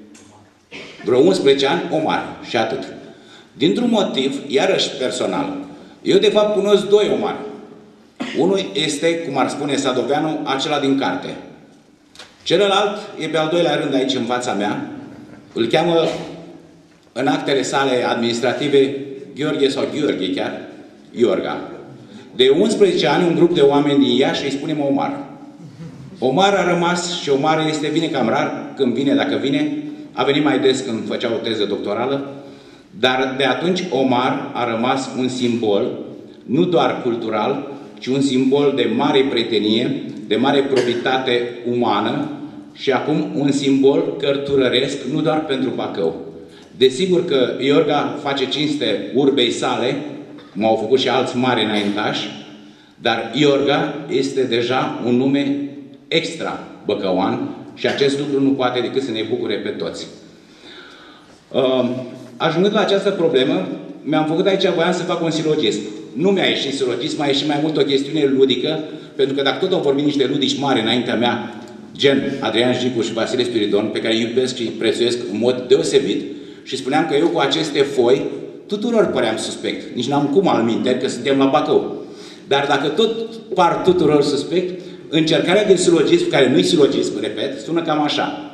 vreo 11 ani, Omar și atât. Dintr-un motiv, iarăși personal, eu de fapt cunosc doi Omar. Unul este, cum ar spune Sadoveanu, acela din carte. Celălalt e pe al doilea rând aici în fața mea. Îl cheamă în actele sale administrative Gheorghe sau Gheorghe chiar, Iorga. De 11 ani un grup de oameni din Iași îi spunem Omar. Omar a rămas și Omar este, vine cam rar, când vine, dacă vine, a venit mai des când făcea o teză doctorală, dar de atunci Omar a rămas un simbol, nu doar cultural, ci un simbol de mare prietenie, de mare probitate umană și acum un simbol cărturăresc, nu doar pentru Bacău. Desigur că Iorga face cinste urbei sale, cum au făcut și alți mari înaintași, dar Iorga este deja un nume extra băcăuan și acest lucru nu poate decât să ne bucure pe toți. Ajungând la această problemă, mi-am făcut aici, voiam să fac un silogism. Nu mi-a ieșit silogism, a ieșit mai mult o chestiune ludică, pentru că dacă tot au vorbit niște ludici mari înaintea mea, gen Adrian Jicu și Vasile Spiridon, pe care îi iubesc și îi prețuiesc în mod deosebit, și spuneam că eu cu aceste foi, tuturor păream suspect. Nici n-am cum al minte că suntem la Bacău. Dar dacă tot par tuturor suspect, încercarea de silogism, care nu-i silogism, repet, sună cam așa.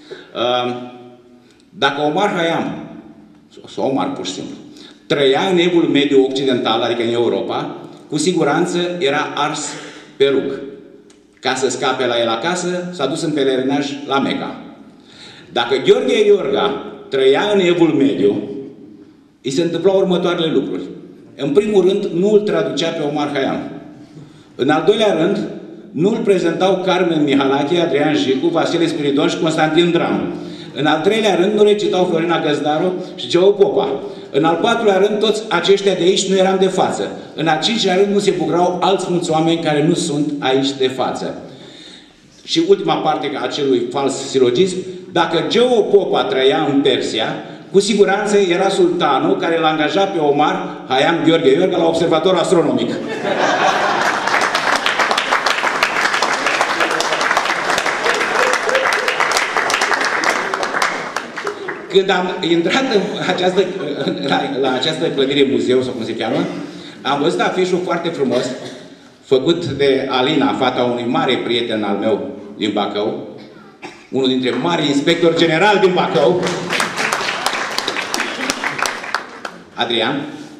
Dacă Omar Khayyam, sau Omar pur și simplu, trăia în evul mediu occidental, adică în Europa, cu siguranță era ars pe rug. Ca să scape la el acasă, s-a dus în pelerinaj la Mecca. Dacă Gheorghe Iorga trăia în evul mediu, îi se întâmplau următoarele lucruri. În primul rând, nu îl traducea pe Omar Khayyam. În al doilea rând, nu îl prezentau Carmen Mihalache, Adrian Jicu, Vasile Spiridon și Constantin Dram. În al treilea rând, nu recitau Florina Găzdaru și Geo Popa. În al patrulea rând, toți aceștia de aici nu eram de față. În al cincilea rând, nu se bucurau alți mulți oameni care nu sunt aici de față. Și ultima parte a acelui fals silogism, dacă Geo Popa trăia în Persia, cu siguranță era sultanul care l-a angajat pe Omar Khayyam Gheorghe Iorga la observator astronomic. Când am intrat la această clădire muzeu, sau cum se cheamă, am văzut afișul foarte frumos, făcut de Alina, fata unui mare prieten al meu din Bacău, unul dintre mari inspectori generali din Bacău, Adrian.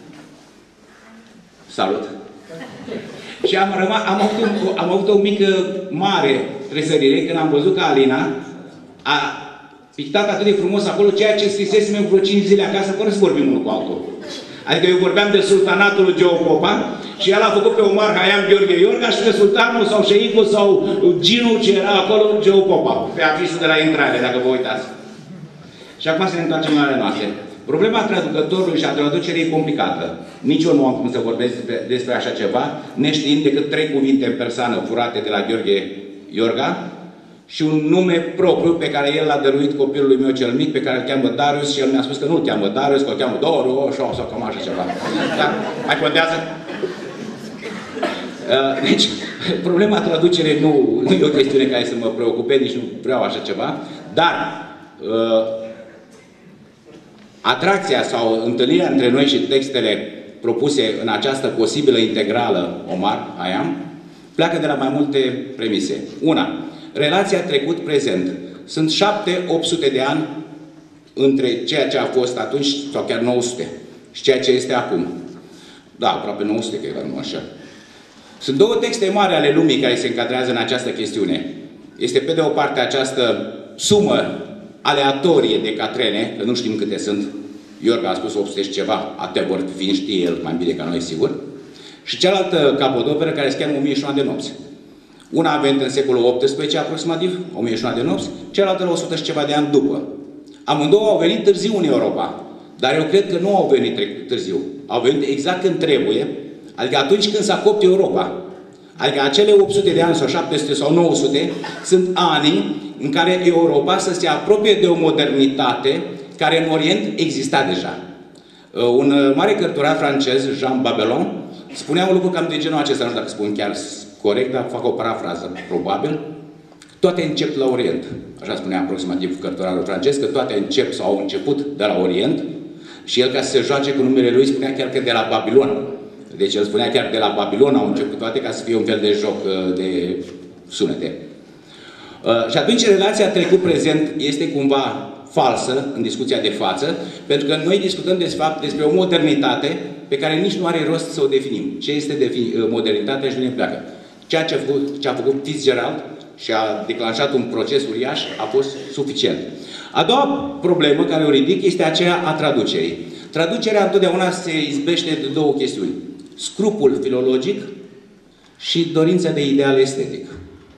Salut! Și am avut o mică, mare tresărire când am văzut că Alina a pictat atât de frumos acolo ceea ce scrisesem vreo 5 zile acasă, fără să vorbim unul cu altul. Adică eu vorbeam de sultanatul lui Geo Popa și el a făcut pe Omar Khayyam Gheorghe Iorga și pe sultanul sau șeicul sau ginul ce era acolo, Geo Popa, pe afișul de la intrare, dacă vă uitați. Și acum să ne întoarcem la ale noastre. Problema traducătorului și a traducerii e complicată. Nici eu nu am cum să vorbesc despre așa ceva, neștiind decât 3 cuvinte în persană furate de la Gheorghe Iorga și un nume propriu pe care el l-a dăruit copilului meu cel mic, pe care îl cheamă Darius, și el mi-a spus că nu îl cheamă Darius, că îl cheamă Doru, sau cam așa ceva. Dar mai contează? Deci, problema traducerii nu e o chestiune care să mă preocupe, nici nu vreau așa ceva, dar atracția sau întâlnirea între noi și textele propuse în această posibilă integrală Omar Khayyam pleacă de la mai multe premise. Una, relația trecut-prezent. Sunt 700-800 de ani între ceea ce a fost atunci, sau chiar 900, și ceea ce este acum. Da, aproape 900, că e nu așa. Sunt două texte mari ale lumii care se încadrează în această chestiune. Este pe de o parte această sumă aleatorie de catrene, că nu știm câte sunt, Iorga a spus 800 și ceva, atâtea vor fi, știe el mai bine ca noi, sigur, și cealaltă capodoperă care se cheamă 1001 de nopți. Una a venit în secolul XVIII aproximativ, 1001 de nopți, cealaltă la 100 și ceva de ani după. Amândouă au venit târziu în Europa, dar eu cred că nu au venit târziu. Au venit exact când trebuie, adică atunci când s-a copt Europa. Adică acele 800 de ani sau 700 sau 900 sunt anii în care Europa să se apropie de o modernitate care în Orient exista deja. Un mare cărturar francez, Jean Babelon, spunea un lucru cam de genul acesta, nu știu dacă spun chiar corect, dar fac o parafrază, probabil. Toate încep la Orient. Așa spunea aproximativ cărturarul francez, că toate încep sau au început de la Orient și el, ca să se joace cu numele lui, spunea chiar că de la Babilon. Deci el spunea chiar de la Babilon au început toate, ca să fie un fel de joc de sunete. Și atunci relația trecut-prezent este cumva falsă în discuția de față, pentru că noi discutăm de fapt despre o modernitate pe care nici nu are rost să o definim. Ce este modernitatea și de unde pleacă. Ceea ce a făcut Fitzgerald și a declanșat un proces uriaș a fost suficient. A doua problemă care o ridic este aceea a traducerii. Traducerea întotdeauna se izbește de două chestiuni. Scrupul filologic și dorința de ideal estetic.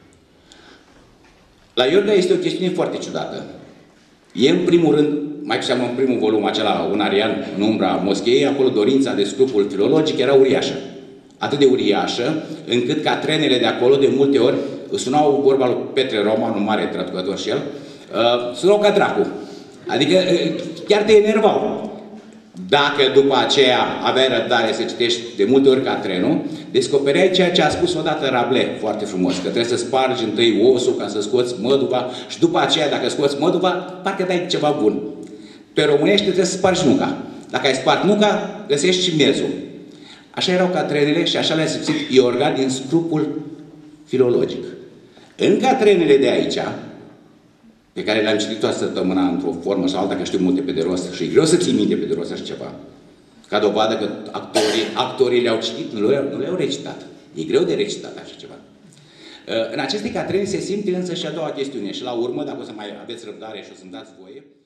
La Iorga este o chestiune foarte ciudată. E în primul rând, mai cu seamă în primul volum, acela un arian în umbra moscheei, acolo dorința de scrupul filologic era uriașă. Atât de uriașă, încât catrenele de acolo, de multe ori, sunau vorba lui Petre Roman, un mare traducător și el, sunau ca dracu. Adică chiar te enervau. Dacă după aceea aveai răbdare să citești de multe ori catrenul, descopereai ceea ce a spus odată Rabelais, foarte frumos, că trebuie să spargi întâi osul ca să scoți măduva și după aceea, dacă scoți măduva, parcă dai ceva bun. Pe românește trebuie să spargi nuca. Dacă ai spart nuca, găsești și miezul. Așa erau catrenele și așa le-a simțit Iorga din scrupul filologic. În catrenele de aici, pe care le-am citit toată săptămâna într-o formă sau alta, că știu multe pe de rost și e greu să ții minte pe de rost așa ceva, ca dovadă că actorii le-au citit, nu le-au recitat. E greu de recitat așa ceva. În aceste catrene se simte însă și a doua chestiune. Și la urmă, dacă o să mai aveți răbdare și o să-mi dați voie,